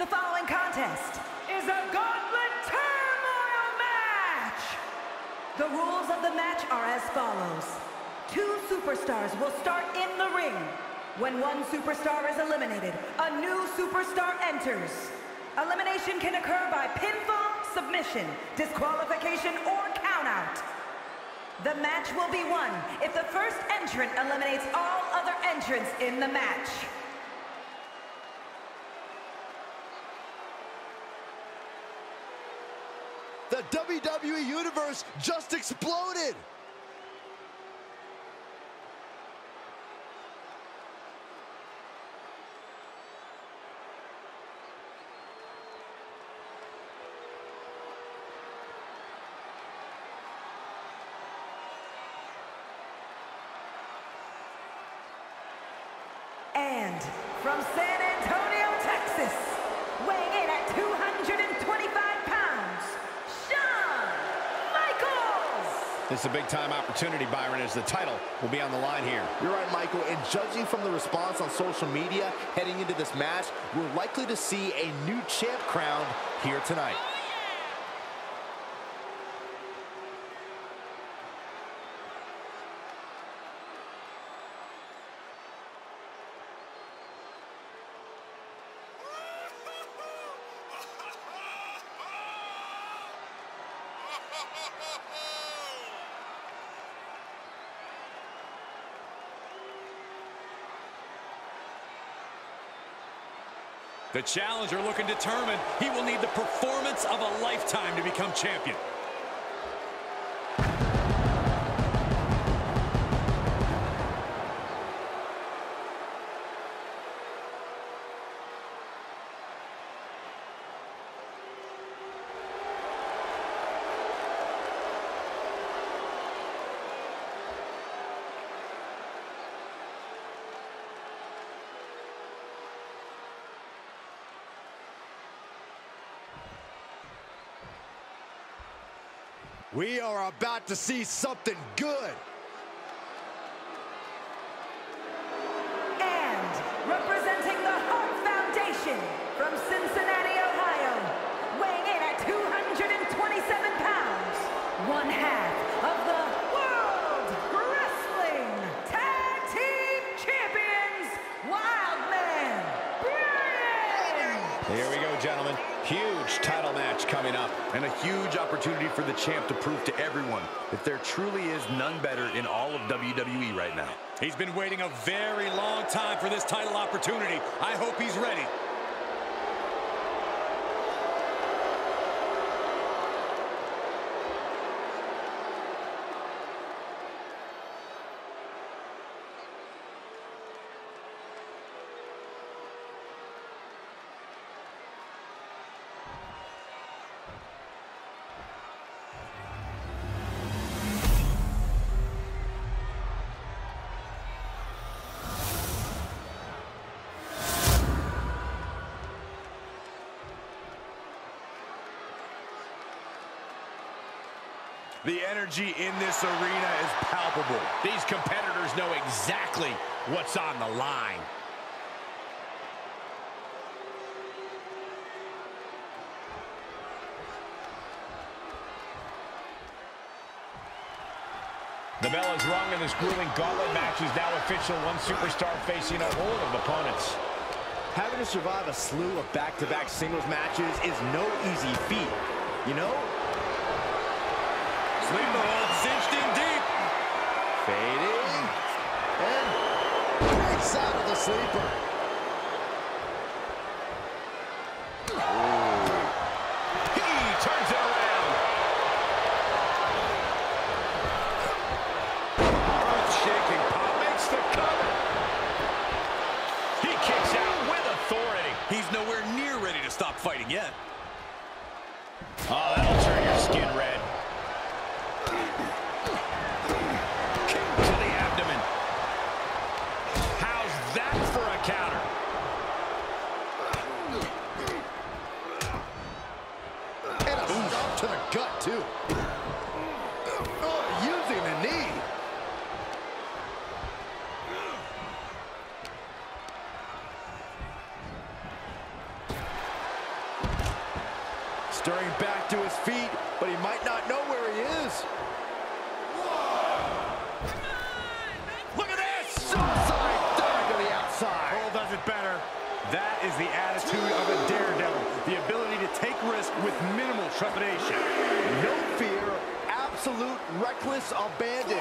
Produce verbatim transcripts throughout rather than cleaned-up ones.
The following contest is a Gauntlet Turmoil match! The rules of the match are as follows. Two superstars will start in the ring. When one superstar is eliminated, a new superstar enters. Elimination can occur by pinfall, submission, disqualification, or countout. The match will be won if the first entrant eliminates all other entrants in the match. The W W E Universe just exploded! And from San Antonio, Texas, weighing in at two hundred twenty-five pounds, Shawn Michaels! This is a big-time opportunity, Byron, as the title will be on the line here. You're right, Michael, and judging from the response on social media heading into this match, we're likely to see a new champ crowned here tonight. The challenger looking determined. He will need the performance of a lifetime to become champion. We are about to see something good. And representing the Hart Foundation from Cincinnati, Ohio, weighing in at two hundred twenty-seven pounds, one half of the World Wrestling Tag Team Champions, Wildman Bryan! Here we go, gentlemen. Huge title match coming up. And a huge opportunity for the champ to prove to everyone that there truly is none better in all of W W E right now. He's been waiting a very long time for this title opportunity. I hope he's ready. The energy in this arena is palpable. These competitors know exactly what's on the line. The bell is rung and this grueling gauntlet match is now official. One superstar facing a horde of opponents. Having to survive a slew of back-to-back singles matches is no easy feat. You know? Sleeper hold cinched in deep. Fading. And breaks out of the sleeper. Ooh. He turns it around. Earth-shaking pop makes the cover. He kicks out with authority. He's nowhere near ready to stop fighting yet. Oh, that'll turn your skin red. To the gut, too. Oh, using the knee. Stirring back to his feet, but he might not know where he is. Look at this! Suicide dive to the outside. Cole does it better. That is the attitude of a daredevil. The ability to take risk with minimal trepidation. No fear, absolute reckless abandon.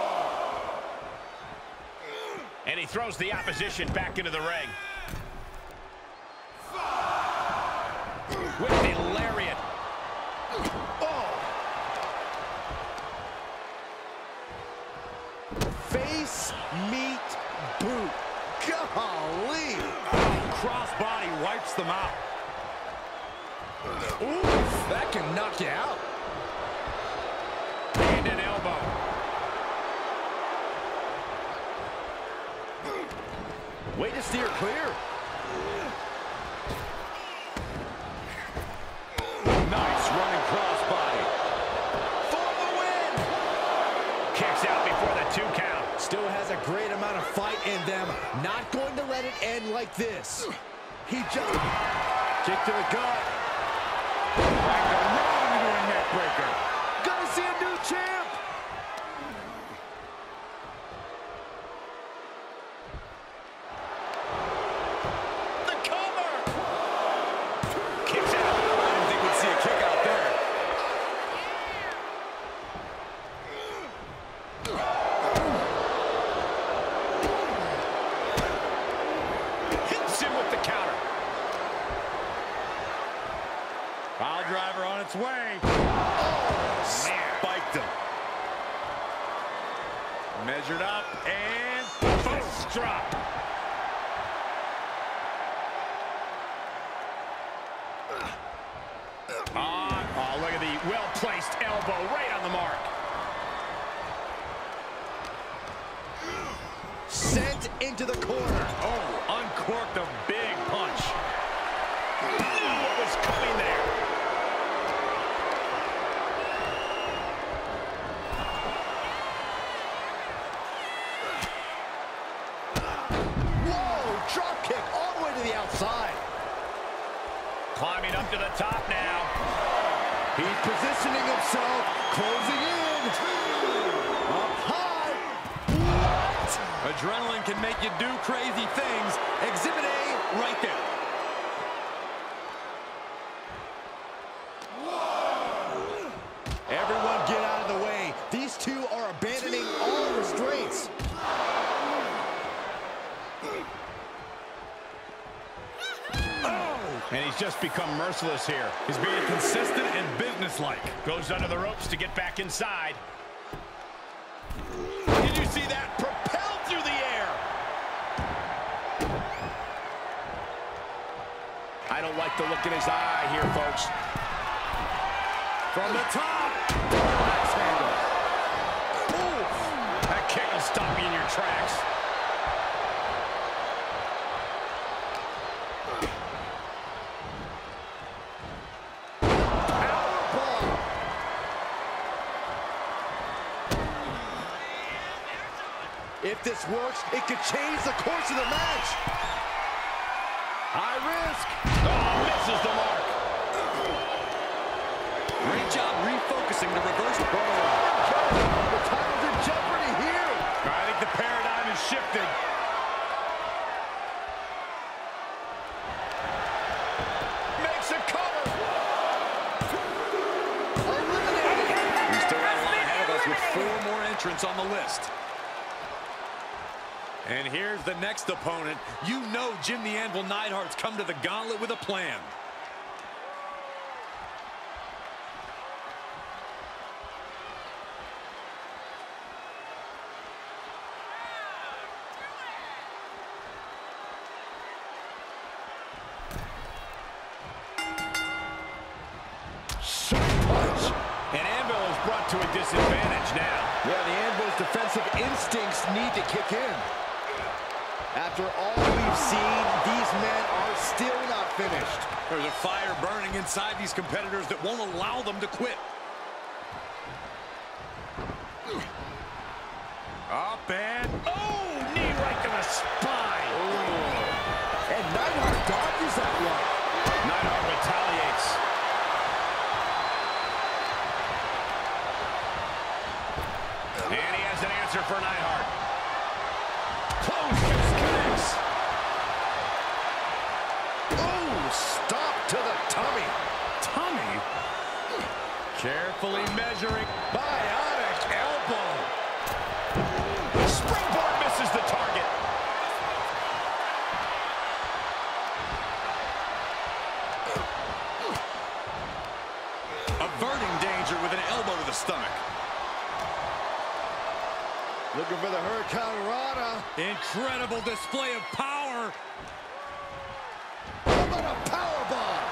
And he throws the opposition back into the ring. With the lariat. Oh. Face, meet, boot. Golly. Crossbody wipes them out. Ooh, that can knock you out. And an elbow. Way to steer clear. Nice running crossbody. For the win. Kicks out before the two count. Still has a great amount of fight in them. Not going to let it end like this. He just kick to the gut. Like a run into a neck breaker. Gonna see a new champ. The cover! Kicks out. I didn't think we'd see a kick out there. Hits him with the counter. Pile driver on its way. Man. Spiked him. Measured up and Fist drop. On. Oh, look at the well-placed elbow right on the mark. Sent into the corner. oh, uncorked a big punch. Knew what was coming there. Whoa, drop kick all the way to the outside. Climbing up to the top now. He's positioning himself, closing in. Up high. What? Adrenaline can make you do crazy things. Exhibit A right there. Everyone get out of the way. These two are abandoning all restraints. And he's just become merciless here. He's being consistent and businesslike. Goes under the ropes to get back inside. Did you see that? Propelled through the air. I don't like the look in his eye here, folks. From the top. Axe handle. Ooh, that kick will stop you in your tracks. If this works, it could change the course of the match. High risk. Oh, misses the mark. Great job refocusing to reverse the ball. The title's in jeopardy here. I think the paradigm has shifted. Makes a cover. Eliminated. We still have a line ahead of us with four more entrants on the list. And here's the next opponent. You know Jim the Anvil Neidhart's come to the gauntlet with a plan. Sharp punch. And Anvil is brought to a disadvantage now. Yeah, the Anvil's defensive instincts need to kick in. After all we've seen, these men are still not finished. There's a fire burning inside these competitors that won't allow them to quit. Up and... Oh, knee right to the spine. And Neidhart dodges that one. Neidhart retaliates. answer for Neidhart. Close fist connects. Oh, stop to the tummy. Tummy? Carefully measuring. Bionic elbow. Springboard misses the target. Averting danger with an elbow to the stomach. Looking for the Hurricane Rana. Incredible display of power. How about a powerbomb?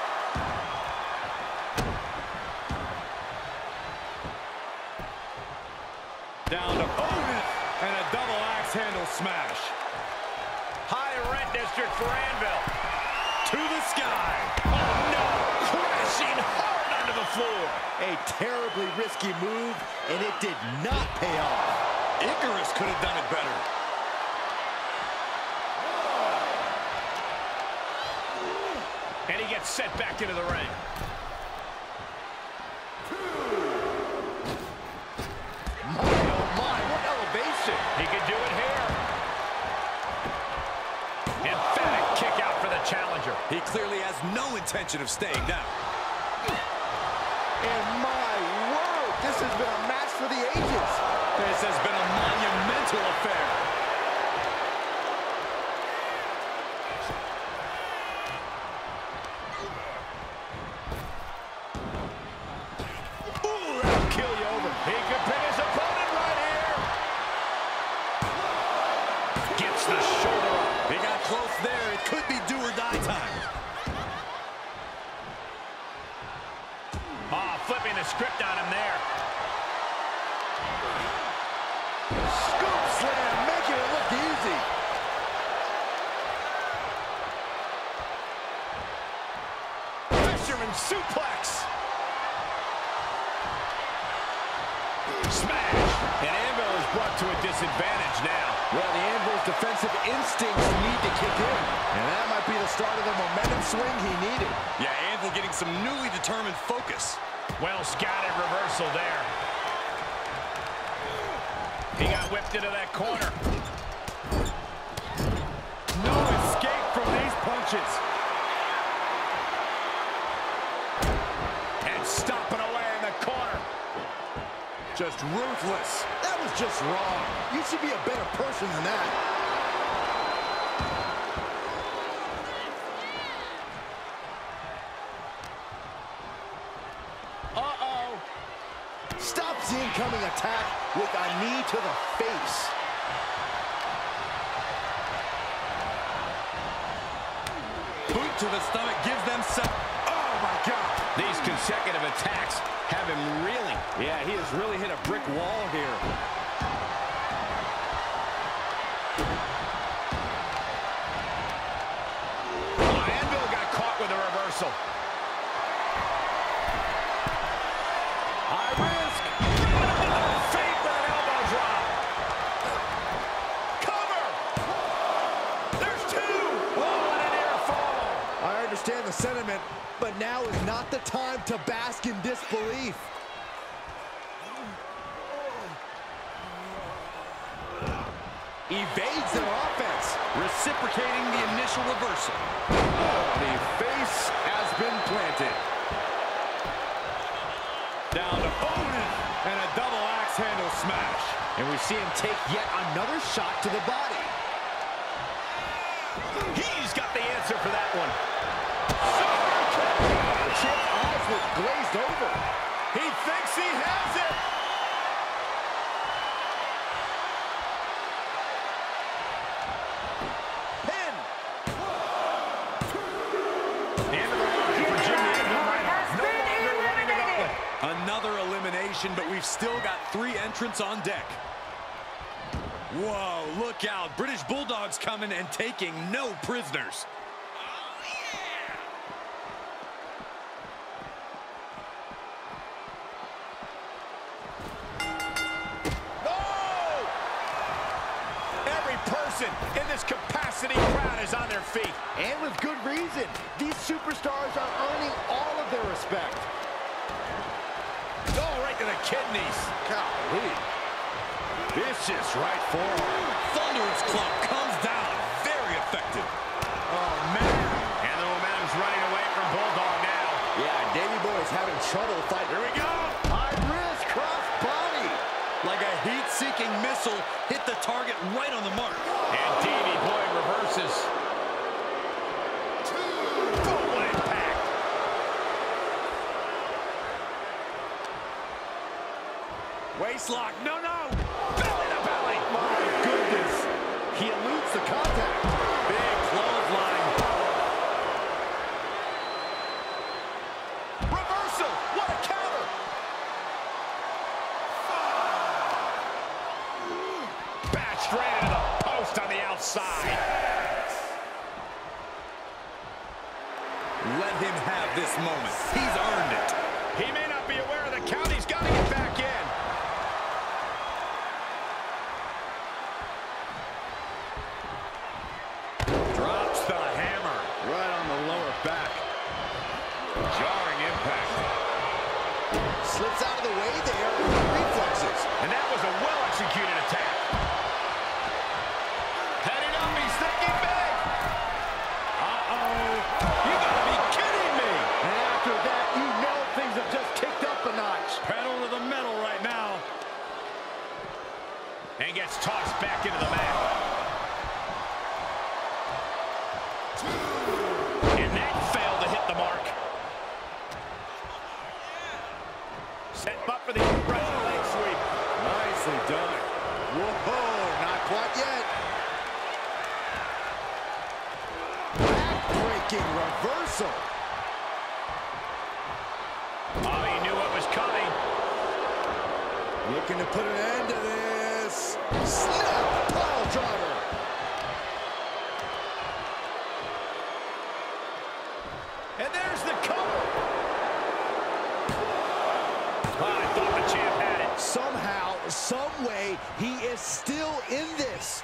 Down to opponent. And a double axe handle smash. High rent district for Anvil. To the sky. Oh, no. Crashing hard onto the floor. A terribly risky move, and it did not pay off. Icarus could have done it better. And he gets set back into the ring. My, oh my, what elevation. He could do it here. Emphatic kick out for the challenger. He clearly has no intention of staying down. And my word, this has been a match for the ages. This has been a monumental affair. Ooh, that'll kill you over. He could pin his opponent right here. Gets the shoulder up. He got close there. It could be do or die time. Ah, flipping the script on him there. Scoop slam, making it look easy. Fisherman suplex. Smash. And Anvil is brought to a disadvantage now. Well, the Anvil's defensive instincts need to kick in. And that might be the start of the momentum swing he needed. Yeah, Anvil getting some newly determined focus. Well scouted reversal there. He got whipped into that corner. No escape from these punches. And stomping away in the corner. Just ruthless. That was just wrong. You should be a better person than that. Uh-oh. Stops the incoming attack with a knee to the face. Boot to the stomach gives them some. Oh, my God. These consecutive attacks have him reeling. Yeah, he has really hit a brick wall here. Oh, Anvil got caught with a reversal. High risk. Fake with an elbow drop. Cover. There's two. Oh, and a near fall. I understand the sentiment, but now is not the time to bask in disbelief. Evades their offense. Reciprocating the initial reversal. The face has been planted. Down to opponent. And a double axe handle smash. And we see him take yet another shot to the body. He's got the answer for that one. Chip's eyes look glazed over. He thinks he has it. Pin. End of the line for Jimmy Anvil Reinhardt. No longer running the gauntlet. Another elimination, but we've still got three entrants on deck. Whoa, look out. British Bulldogs coming and taking no prisoners. In this capacity, crowd is on their feet. And with good reason. These superstars are earning all of their respect. Oh, right to the kidneys. Golly. Vicious right forearm. Thunderous club comes down. Very effective. Oh, man. And the momentum's running away from Bulldog now. Yeah, Davey Boy is having trouble fighting. Here we go. High risk cross body. Like a heat-seeking missile, hit the target right on the mark. And Davey Boy reverses. Full impact. Waistlock, no, no. Belly to belly. My goodness. He eludes the contact. Big clothesline. Reversal. What a counter. Back straight into the post on the outside. Let him have this moment. He's earned it. He may not be aware of the count. He's got to get back in. Drops the hammer. Right on the lower back. Jarring impact. Slips out of the way there with reflexes. And that was a well-executed attack. Heading up, he's thinking big. Uh-oh. You gotta be kidding me. And after that, you know things have just kicked up a notch. Pedal to the metal right now. And gets tossed back into the mat. And that failed to hit the mark. Set up for the impressive leg sweep. Nicely done. Whoa, not quite yet. Back-breaking reversal. Oh, he knew what was coming. Looking to put an end to this. Snap pile driver. And there's the cover. Oh, I thought the champ had it. Somehow, some way, he is still in this.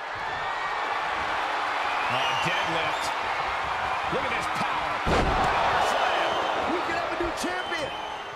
Oh, deadlift. Look at this power. Power slam. We can have a new champion.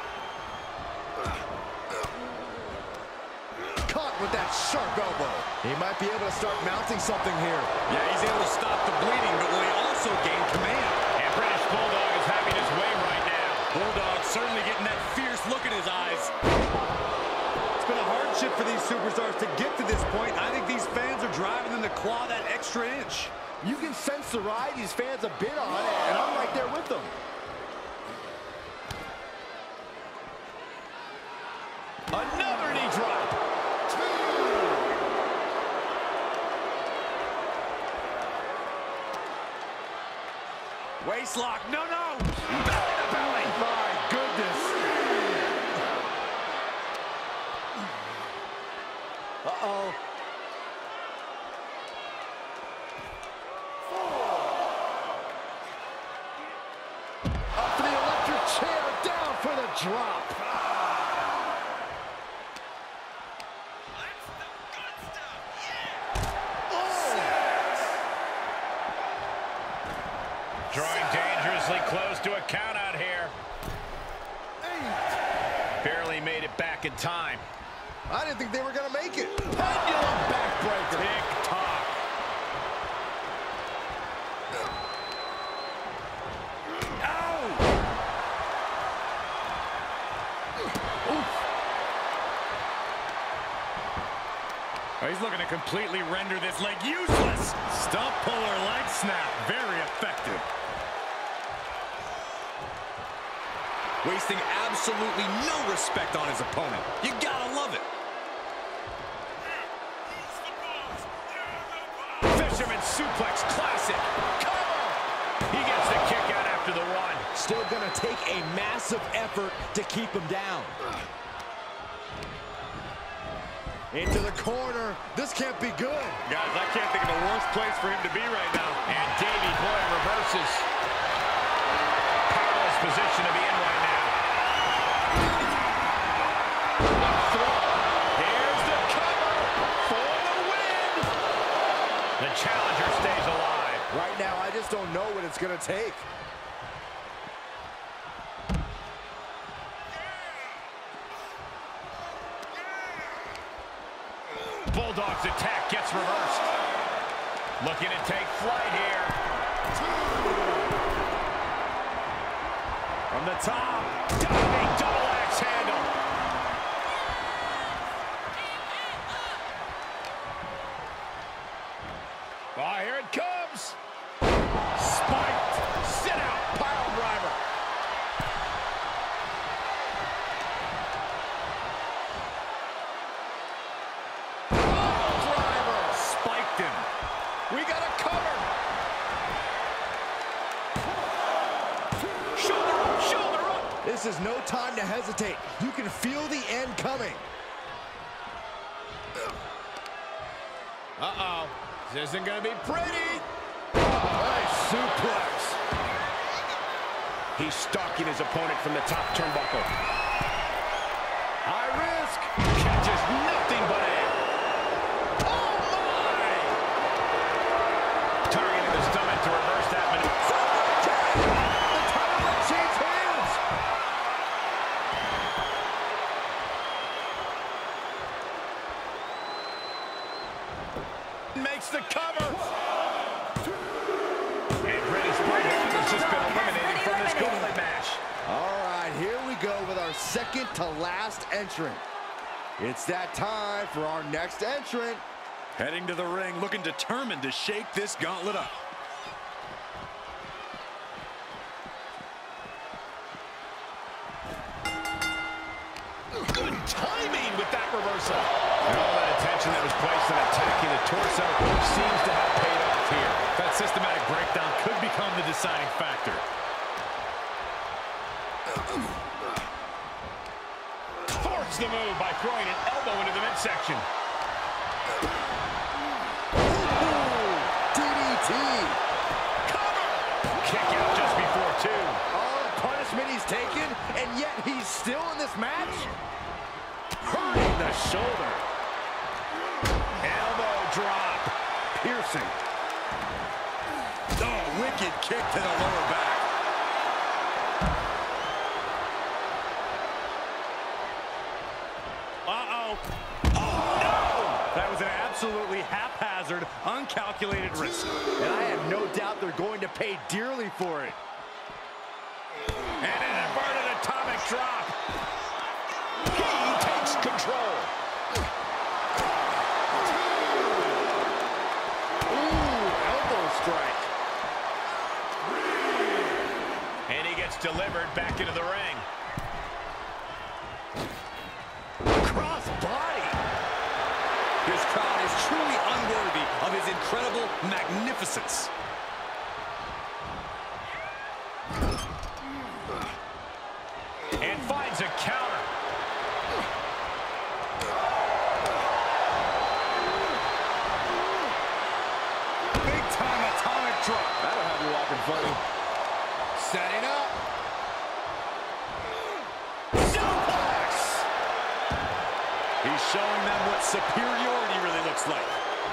Caught with that sharp elbow. He might be able to start mounting something here. Yeah, he's able to stop the bleeding, but will he also gain command? And British Bulldog is having his way right now. Bulldog certainly getting that fierce look in his eyes. It's been a hardship for these superstars to get to this point. I think these fans are driving them to claw that extra inch. You can sense the ride these fans have been on, and I'm right there with them. Another knee drop. Waistlock, no, no. Belly to belly. My goodness. Uh-oh. Up to the electric chair, down for the drop. Drawing dangerously close to a count out here. Barely made it back in time. I didn't think they were going to make it. Pendulum backbreaker. Tick tock. Oh, he's looking to completely render this leg useless. Stump puller leg snap. Very effective. Wasting absolutely no respect on his opponent. You gotta love it. Fisherman suplex classic. Cover. He gets the kick out after the one. Still going to take a massive effort to keep him down. Into the corner. This can't be good. Guys, I can't think of a worse place for him to be right now. And Davey Boy reverses. Powerless position to be in right now. Here's the cover for the win. The challenger stays alive. Right now, I just don't know what it's going to take. Bulldog's attack gets reversed. Looking to take flight here. From the top. Diving double axe handle. Oh, here it comes. Spiked. Sit out. Pile driver. Pile driver. Spiked him. We got a cover. Shoulder up. Shoulder up. This is no time to hesitate. You can feel the end coming. Uh-oh. This isn't going to be pretty. Nice suplex. He's stalking his opponent from the top turnbuckle. High risk. Catches nothing but air. Oh, my! Targeting the stomach to reverse that maneuver. The title will change hands. Makes the cover. And Bray Wyatt has just been eliminated from this gauntlet match. All right, here we go with our second to last entrant. It's that time for our next entrant. Heading to the ring, looking determined to shake this gauntlet up. Good timing with that reversal. And all that attention that was placed on attacking the torso seems to have paid off here. That systematic breakdown could become the deciding factor. Forced the move by throwing an elbow into the midsection. D D T. Cover! Kick out just before two. All the punishment he's taken, and yet he's still in this match? Hurting the shoulder. Elbow drop. Piercing. Oh, wicked kick to the lower back. Uh-oh. Oh, no! That was an absolutely haphazard, uncalculated risk. And I have no doubt they're going to pay dearly for it. And an inverted atomic drop. He takes control. Ooh, elbow strike. And he gets delivered back into the ring. Cross body. This crowd is truly unworthy of his incredible magnificence. And finds a counter. Big time atomic drop. That'll have you walking funny. Setting up. Suplex. He's showing them what superiority really looks like.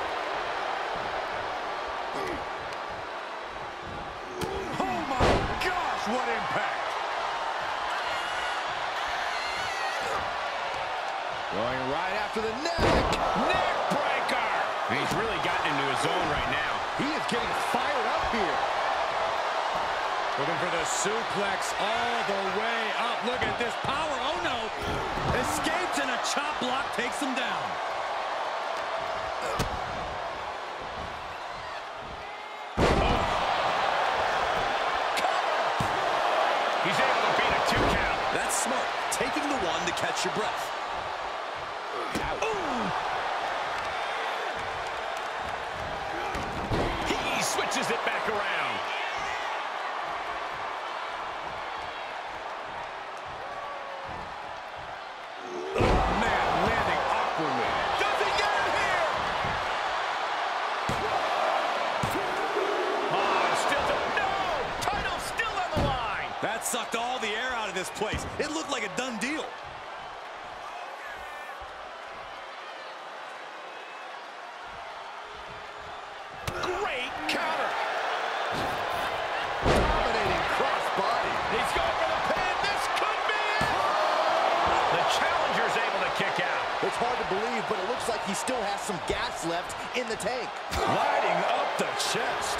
Oh my gosh, what impact! Going right after the neck. Neck breaker. He's really gotten into his zone right now. He is getting fired up here. Looking for the suplex all the way up. Look at this power. Oh no! Escapes and a chop block takes him down. He's able to beat a two count. That's smart. Taking the one to catch your breath. He switches it back around. Man, landing awkwardly. Does he get him here? Oh, still to, no! Title still on the line. That sucked all the air out of this place. It looked like a done deal. Great counter. Dominating cross body. He's going for the pin. This could be it. The challenger's able to kick out. It's hard to believe, but it looks like like he still has some gas left in the tank. Lighting up the chest.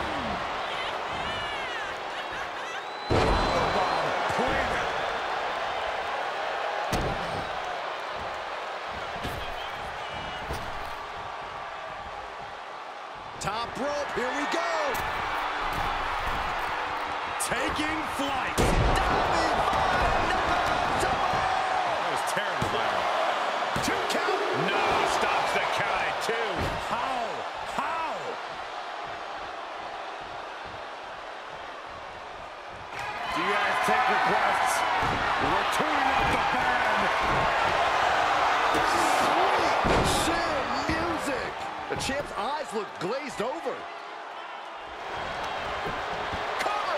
Top rope, here we go. Taking flight. That was terrible, Byron. Two count. No, stops the count at two. How? How? Do you guys take requests? We're tuning up the band. Sweet chin music. The champ's eyes look glazed over. Cover.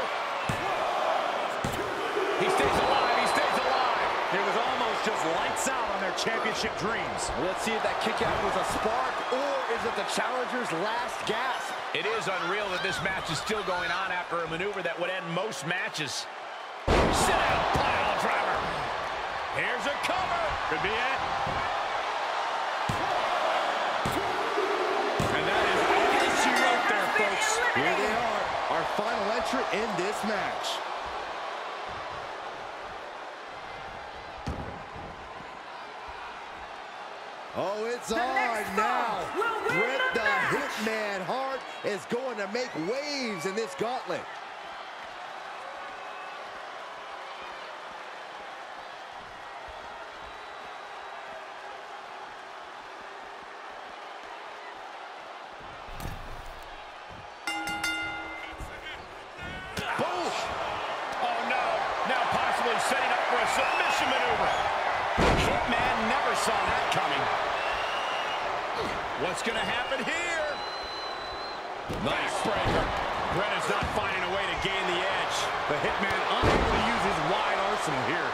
He stays alive. He stays alive. It was almost just lights out on their championship dreams. Let's see if that kick out was a spark, or is it the challenger's last gasp? It is unreal that this match is still going on after a maneuver that would end most matches. Sit down, pile driver. Here's a cover. Could be it. And that is all that she wrote there, folks. Here they are, our final entrant in this match. Oh, it's The on next now. foe will win Bret the the match. Hitman Hart is going to make waves in this gauntlet. Boom. Oh, no. Now possibly setting up for a submission maneuver. Hitman never saw that coming. What's going to happen here? Nice breaker. Bret is not finding a way to gain the edge. The Hitman unable to use his wide arsenal here.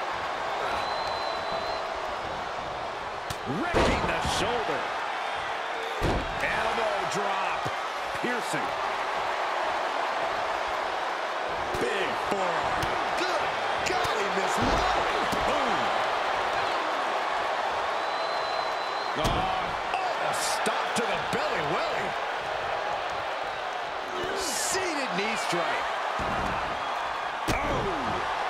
Wrecking the shoulder. Elbow drop. Piercing. Big forearm. Good God, he missed one. Boom. Oh, oh, stop to the belly welly. Seated knee strike. Oh.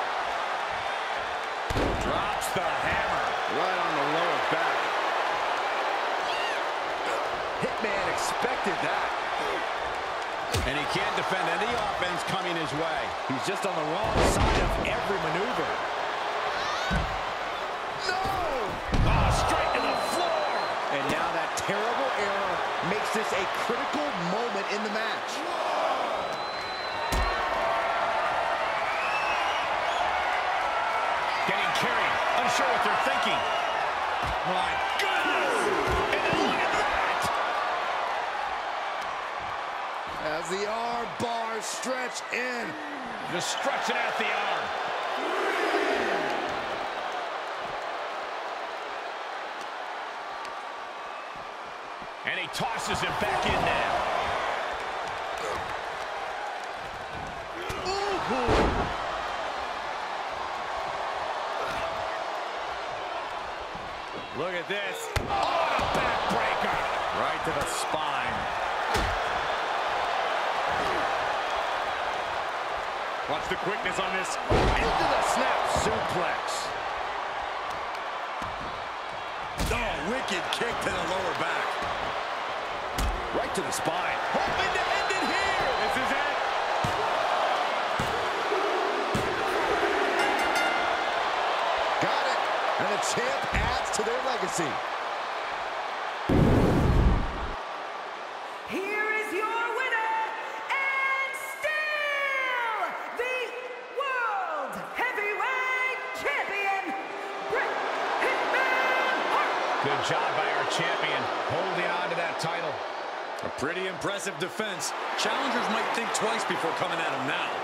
Drops the hammer. Right on the lower back. Hitman expected that. And he can't defend any offense coming his way. He's just on the wrong side of every maneuver. No! Oh, straight to the floor. And now that terrible error makes this a critical moment in the match. Getting carried. Unsure what they're thinking. My goodness! And then look at that! As the arm bars stretch in. Just stretching out the arm. And he tosses him back in now. Ooh. Look at this. Oh, the backbreaker. Right to the spine. Watch the quickness on this. Into the snap suplex. Oh, wicked kick to the lower back. Right to the spine. Hoping to end it here. This is it. Got it. And the champ adds to their legacy. Here is your winner, and still the World Heavyweight Champion, Bret Hitman Hart. Good job by our champion, holding on to that title. A pretty impressive defense. Challengers might think twice before coming at him now.